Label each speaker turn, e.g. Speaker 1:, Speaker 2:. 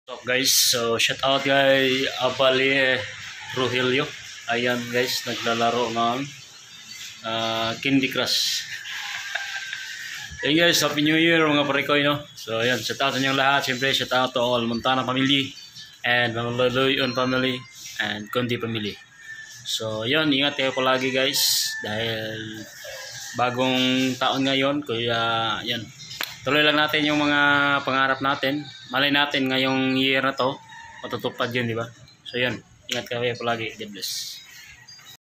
Speaker 1: So guys, so shout out kay Abali Rogelio. Ayan guys, naglalaro ng Candy Crush. Hey guys, Happy New Year mga parikoy, no? So ayan, shout out sa inyong lahat. Siyempre, shout out to all Montana family and Mamaloyon family and Kundi family. So yun, ingat kayo palagi guys dahil bagong taon ngayon. Kaya yan, tuloy lang natin yung mga pangarap natin. Malay natin ngayong year na to matutupad yun, di ba? So yan, ingat kayo palagi. God bless.